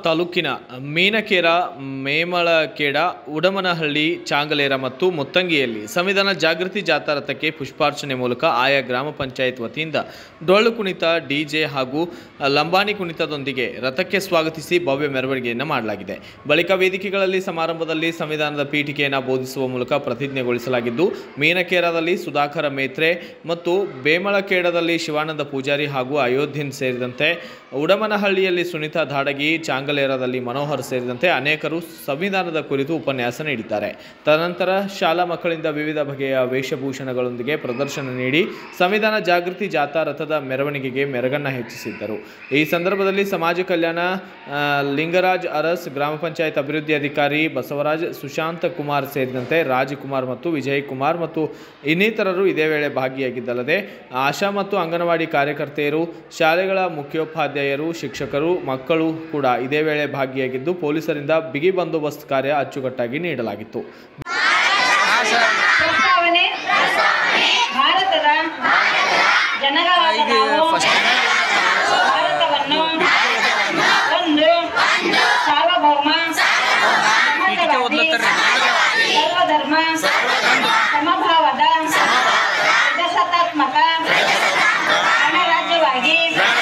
ತಾಲೂಕಿನ ಮೀನಕೇರ, ಮೇಮಳಖೇಡ, ಉಡಮನಹಳ್ಳಿ, ಚಾಂಗಲೇರ ಮತ್ತು ಮುತ್ತಂಗಿಯಲ್ಲಿ ಸಂವಿಧಾನ ಜಾಗೃತಿ ಜಾಥಾ ರಥಕ್ಕೆ ಪುಷ್ಪಾರ್ಚನೆ ಮೂಲಕ ಆಯಾ ಗ್ರಾಮ ಪಂಚಾಯತ್ ವತಿಯಿಂದ ಡೊಳ್ಳು ಕುಣಿತ, ಡಿಜೆ ಹಾಗೂ ಲಂಬಾಣಿ ಕುಣಿತದೊಂದಿಗೆ ರಥಕ್ಕೆ ಸ್ವಾಗತಿಸಿ ಭವ್ಯ ಮೆರವಣಿಗೆಯನ್ನು ಮಾಡಲಾಗಿದೆ. ಬಳಿಕ ವೇದಿಕೆಗಳಲ್ಲಿ ಸಮಾರಂಭದಲ್ಲಿ ಸಂವಿಧಾನದ ಪೀಠಿಕೆಯನ್ನು ಬೋಧಿಸುವ ಮೂಲಕ ಪ್ರತಿಜ್ಞೆಗೊಳಿಸಲಾಗಿದ್ದು, ಮೀನಕೇರದಲ್ಲಿ ಸುಧಾಕರ ಮೇತ್ರೆ ಮತ್ತು ಬೇಮಳಖೇಡದಲ್ಲಿ ಶಿವಾನಂದ ಪೂಜಾರಿ ಹಾಗೂ ಅಯೋಧ್ಯನ್ ಸೇರಿದಂತೆ ಉಡಮನಹಳ್ಳಿಯಲ್ಲಿ ಸುನಿತಾ ಧಾಡಗಿ, ಚಾಂಗಲೇರದಲ್ಲಿ ಮನೋಹರ್ ಸೇರಿದಂತೆ ಅನೇಕರು ಸಂವಿಧಾನದ ಕುರಿತು ಉಪನ್ಯಾಸ ನೀಡಿದ್ದಾರೆ. ತದನಂತರ ಶಾಲಾ ಮಕ್ಕಳಿಂದ ವಿವಿಧ ಬಗೆಯ ವೇಷಭೂಷಣಗಳೊಂದಿಗೆ ಪ್ರದರ್ಶನ ನೀಡಿ ಸಂವಿಧಾನ ಜಾಗೃತಿ ಜಾಥಾ ರಥದ ಮೆರವಣಿಗೆಗೆ ಮೆರಗನ್ನು ಹೆಚ್ಚಿಸಿದ್ದರು. ಈ ಸಂದರ್ಭದಲ್ಲಿ ಸಮಾಜ ಕಲ್ಯಾಣ ಲಿಂಗರಾಜ್ ಅರಸ್, ಗ್ರಾಮ ಪಂಚಾಯತ್ ಅಭಿವೃದ್ಧಿ ಅಧಿಕಾರಿ ಬಸವರಾಜ್, ಸುಶಾಂತ ಕುಮಾರ್ ಸೇರಿದಂತೆ ರಾಜಕುಮಾರ್ ಮತ್ತು ವಿಜಯ್ ಕುಮಾರ್ ಮತ್ತು ಇನ್ನಿತರರು ಇದೇ ವೇಳೆ ಭಾಗಿಯಾಗಿದ್ದಲ್ಲದೆ ಆಶಾ ಮತ್ತು ಅಂಗನವಾಡಿ ಕಾರ್ಯಕರ್ತೆಯರು, ಶಾಲೆಗಳ ಮುಖ್ಯೋಪಾಧ್ಯಾಯರು, ಶಿಕ್ಷಕರು, ಮಕ್ಕಳು ಕೂಡ ಇದೇ ವೇಳೆ ಭಾಗಿಯಾಗಿದ್ದು ಪೊಲೀಸರಿಂದ ಬಿಗಿ ಬಂದೋಬಸ್ತ್ ಕಾರ್ಯ ಅಚ್ಚುಕಟ್ಟಾಗಿ ನೀಡಲಾಗಿತ್ತು. ಭಾರತದ ಜನಗಳಾದ ನಾವು ಭಾರತವನ್ನು ಒಂದು ಸಾರ್ವಭೌಮ, ಸರ್ವಧರ್ಮ, ಸಮಭಾವದ ಪ್ರಜಾಸತ್ತಾತ್ಮಕ ಗಣರಾಜ್ಯವಾಗಿ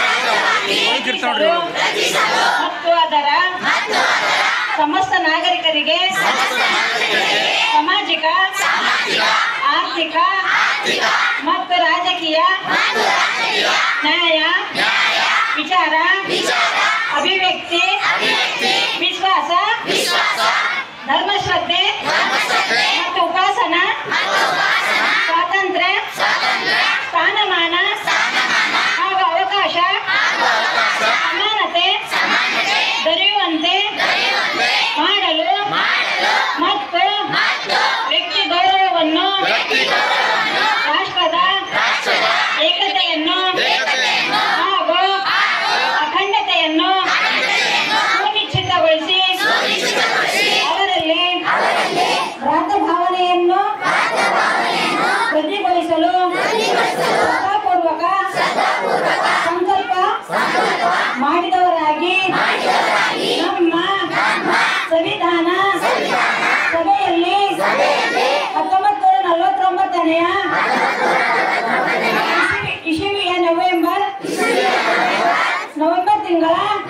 ಮತ್ತು ಅದರ ಸಮಸ್ತ ನಾಗರಿಕರಿಗೆ ಸಾಮಾಜಿಕ, ಆರ್ಥಿಕ ಮತ್ತು ರಾಜಕೀಯ ನ್ಯಾಯ, ವಿಚಾರ, ಅಭಿವ್ಯಕ್ತಿ, ವಿಶ್ವಾಸ, ಧರ್ಮಶ್ರದ್ಧೆ ಮತ್ತು ಉಪಾಸನಾ ಸ್ವಾತಂತ್ರ್ಯ, ಸ್ಥಾನಮಾನ ಹಾಗೂ ಅವಕಾಶ ಸಮಾನತೆ ದೊರೆಯುವಂತೆ ಮಾಡಲು ಮತ್ತು ವ್ಯಕ್ತಿ ಗೌರವವನ್ನು, ರಾಷ್ಟ್ರದ ಏಕತೆಯನ್ನು ಹಾಗೂ ಅಖಂಡತೆಯನ್ನು ಸುನಿಶ್ಚಿತಗೊಳಿಸಿ ಅವರಲ್ಲಿ ಭ್ರಾತೃಭಾವನೆಯನ್ನು ವೃದ್ಧಿಗೊಳಿಸಲು ಶ್ರದ್ಧಾಪೂರ್ವಕ ಸಂಕಲ್ಪ ಮಾಡಿದವರಾಗಿ ನಮ್ಮ ಸಂವಿಧಾನ ಸಭೆಯಲ್ಲಿ 1949ನೇ ಇಸವಿಯ ನವೆಂಬರ್ ತಿಂಗಳ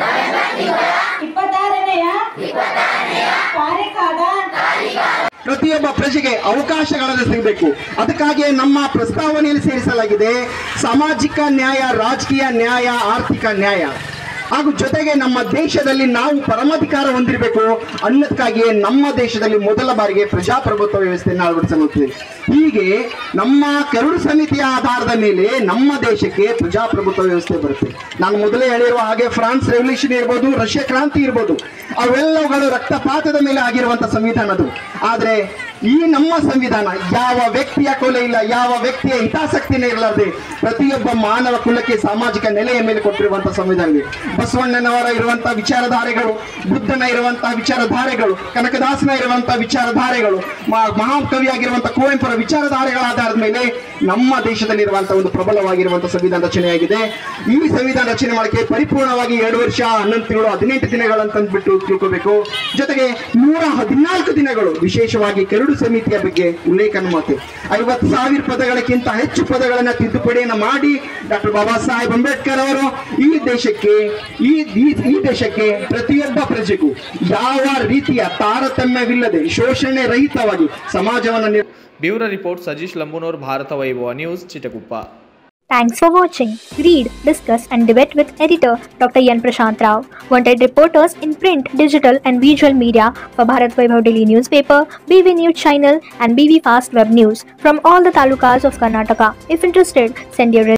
26ನೇ ತಾರೀಖಾದ ಪ್ರತಿಯೊಬ್ಬ ಪ್ರಜೆಗೆ ಅವಕಾಶಗಳನ್ನು ಸಿಗಬೇಕು. ಅದಕ್ಕಾಗಿ ನಮ್ಮ ಪ್ರಸ್ತಾವನೆಯಲ್ಲಿ ಸೇರಿಸಲಾಗಿದೆ ಸಾಮಾಜಿಕ ನ್ಯಾಯ, ರಾಜಕೀಯ ನ್ಯಾಯ, ಆರ್ಥಿಕ ನ್ಯಾಯ ಹಾಗೂ ಜೊತೆಗೆ ನಮ್ಮ ದೇಶದಲ್ಲಿ ನಾವು ಪರಮಾಧಿಕಾರ ಹೊಂದಿರಬೇಕು ಅನ್ನೋದಕ್ಕಾಗಿಯೇ ನಮ್ಮ ದೇಶದಲ್ಲಿ ಮೊದಲ ಬಾರಿಗೆ ಪ್ರಜಾಪ್ರಭುತ್ವ ವ್ಯವಸ್ಥೆಯನ್ನು ಅಳವಡಿಸಲಾಗುತ್ತದೆ. ಹೀಗೆ ನಮ್ಮ ಕರಡು ಸಮಿತಿಯ ಆಧಾರದ ಮೇಲೆ ನಮ್ಮ ದೇಶಕ್ಕೆ ಪ್ರಜಾಪ್ರಭುತ್ವ ವ್ಯವಸ್ಥೆ ಬರುತ್ತೆ. ನಾನು ಮೊದಲೇ ಹೇಳಿರುವ ಹಾಗೆ ಫ್ರಾನ್ಸ್ ರೆವಲ್ಯೂಷನ್ ಇರ್ಬೋದು, ರಷ್ಯಾ ಕ್ರಾಂತಿ ಇರ್ಬೋದು, ಅವೆಲ್ಲವುಗಳು ರಕ್ತಪಾತದ ಮೇಲೆ ಆಗಿರುವಂಥ ಸಂವಿಧಾನದು. ಆದರೆ ಈ ನಮ್ಮ ಸಂವಿಧಾನ ಯಾವ ವ್ಯಕ್ತಿಯ ಕೊಲೆ ಇಲ್ಲ, ಯಾವ ವ್ಯಕ್ತಿಯ ಹಿತಾಸಕ್ತಿನೇ ಇರಲಾರದೆ ಪ್ರತಿಯೊಬ್ಬ ಮಾನವ ಕುಲಕ್ಕೆ ಸಾಮಾಜಿಕ ನೆಲೆಯ ಮೇಲೆ ಕೊಟ್ಟಿರುವಂತಹ ಸಂವಿಧಾನ. ಬಸವಣ್ಣನವರ ಇರುವಂತಹ ವಿಚಾರಧಾರೆಗಳು, ಬುದ್ಧನ ಇರುವಂತಹ ವಿಚಾರಧಾರೆಗಳು, ಕನಕದಾಸನ ಇರುವಂತಹ ವಿಚಾರಧಾರೆಗಳು, ಮಹಾಕವಿಯಾಗಿರುವಂತಹ ಕುವೆಂಪುರ ವಿಚಾರಧಾರೆಗಳ ಆಧಾರದ ಮೇಲೆ ನಮ್ಮ ದೇಶದಲ್ಲಿರುವಂತಹ ಒಂದು ಪ್ರಬಲವಾಗಿರುವಂತಹ ಸಂವಿಧಾನ ರಚನೆಯಾಗಿದೆ. ಈ ಸಂವಿಧಾನ ರಚನೆ ಮಾಡಕ್ಕೆ ಪರಿಪೂರ್ಣವಾಗಿ 2 ವರ್ಷ 11 ತಿಂಗಳು 18 ದಿನಗಳಂತಂದ್ಬಿಟ್ಟು ತಿಳ್ಕೋಬೇಕು. ಜೊತೆಗೆ 114 ದಿನಗಳು ವಿಶೇಷವಾಗಿ ಕರಡು ಸಮಿತಿಯ ಬಗ್ಗೆ ಉಲ್ಲೇಖನ ಮಾಡಿ 50,000 ಪದಗಳಕ್ಕಿಂತ ಹೆಚ್ಚು ಪದಗಳನ್ನ ತಿದ್ದುಪಡಿಯನ್ನು ಮಾಡಿ ಡಾಕ್ಟರ್ ಬಾಬಾ ಸಾಹೇಬ್ ಅಂಬೇಡ್ಕರ್ ಅವರು ಈ ದೇಶಕ್ಕೆ ಪ್ರತಿಯೊಬ್ಬ ಪ್ರಜೆಗೂ ಯಾವ ರೀತಿಯ ತಾರತಮ್ಯವಿಲ್ಲದೆ ಶೋಷಣೆ ರಹಿತವಾಗಿ ಸಮಾಜವನ್ನು bureau report Sajeesh Lambunoor, Bharat Vaibhav news, Chitaguppa. Thanks for watching. Read, discuss and debate with editor Dr. Yan Prashant Rao. Wanted reporters in print, digital and visual media for Bharat Vaibhav Daily Newspaper, BV News Channel and BV Fast Web News from all the talukas of Karnataka. If interested, send your